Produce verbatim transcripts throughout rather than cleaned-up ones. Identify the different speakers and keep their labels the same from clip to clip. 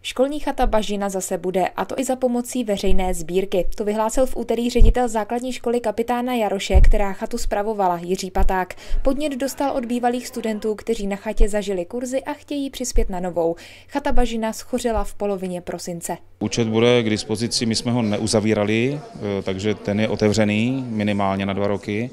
Speaker 1: Školní chata Bažina zase bude, a to i za pomocí veřejné sbírky. To vyhlásil v úterý ředitel základní školy Kapitána Jaroše, která chatu spravovala, Jiří Paták. Podnět dostal od bývalých studentů, kteří na chatě zažili kurzy a chtějí přispět na novou. Chata Bažina schořela v polovině prosince.
Speaker 2: Účet bude k dispozici, my jsme ho neuzavírali, takže ten je otevřený minimálně na dva roky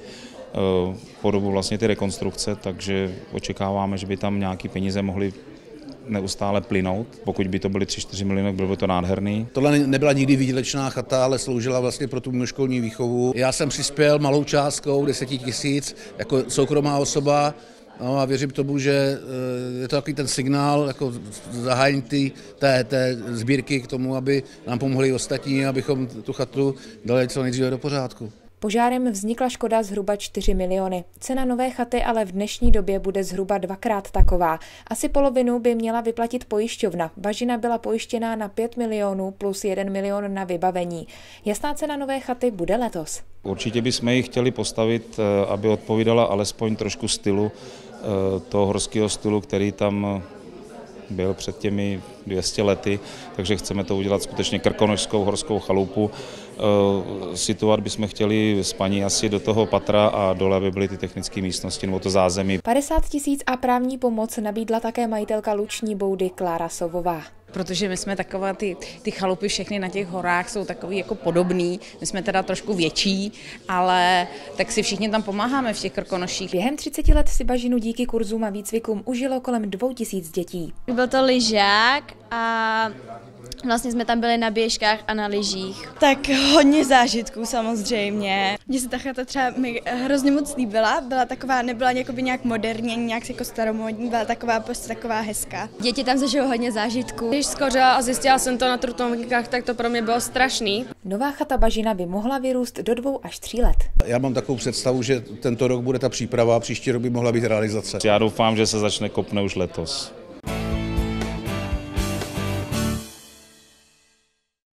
Speaker 2: po dobu vlastně ty rekonstrukce, takže očekáváme, že by tam nějaké peníze mohly neustále plynout. Pokud by to byly tři čtyři miliony, bylo by to nádherný.
Speaker 3: Tohle nebyla nikdy výdělečná chata, ale sloužila vlastně pro tu mimoškolní výchovu. Já jsem přispěl malou částkou, deset tisíc, jako soukromá osoba. No a věřím tomu, že je to takový ten signál, jako zahájení té, té sbírky k tomu, aby nám pomohli ostatní, abychom tu chatu dali co nejdříve do pořádku.
Speaker 1: Požárem vznikla škoda zhruba čtyři miliony. Cena nové chaty ale v dnešní době bude zhruba dvakrát taková. Asi polovinu by měla vyplatit pojišťovna. Bažina byla pojištěná na pět milionů plus jeden milion na vybavení. Jasná cena nové chaty bude letos.
Speaker 2: Určitě bychom ji chtěli postavit, aby odpovídala alespoň trošku stylu, toho horského stylu, který tam byl před těmi dvěma sty lety, takže chceme to udělat skutečně krkonošskou horskou chalupu. Situovat bychom chtěli spaní asi do toho patra a dole, aby byly ty technické místnosti nebo to zázemí.
Speaker 1: padesát tisíc a právní pomoc nabídla také majitelka Luční boudy Klára Sovová.
Speaker 4: Protože my jsme takové, ty, ty chalupy všechny na těch horách jsou takový jako podobný, my jsme teda trošku větší, ale tak si všichni tam pomáháme v těch Krkonoších.
Speaker 1: Během třiceti let si Bažinu díky kurzům a výcvikům užilo kolem dvou tisíc dětí.
Speaker 5: Byl to lyžák a vlastně jsme tam byli na běžkách a na lyžích.
Speaker 6: Tak hodně zážitků samozřejmě. Mně se ta chata třeba mi hrozně moc líbila, byla taková, nebyla jakoby nějak moderní, nějak jako staromódní, byla taková prostě taková hezká.
Speaker 5: Děti tam zažilo hodně zážitků.
Speaker 7: Když skořila a zjistila jsem to na trutovníkách, tak to pro mě bylo strašný.
Speaker 1: Nová chata Bažina by mohla vyrůst do dvou až tří let.
Speaker 3: Já mám takovou představu, že tento rok bude ta příprava a příští rok by mohla být realizace.
Speaker 2: Já doufám, že se začne kopnout už letos.